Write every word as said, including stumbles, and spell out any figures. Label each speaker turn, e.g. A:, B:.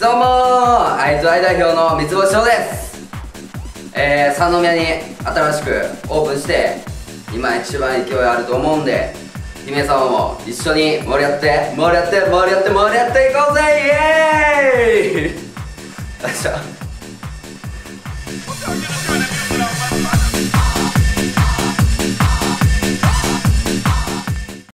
A: どうもー、アイトゥーアイ代表の三つ星翔です。えー、三宮に新しくオープンして今一番勢いあると思うんで、姫様も一緒に盛り上がって盛り上がって盛り上がって盛り上がっていこうぜ。イエーイよいしょ。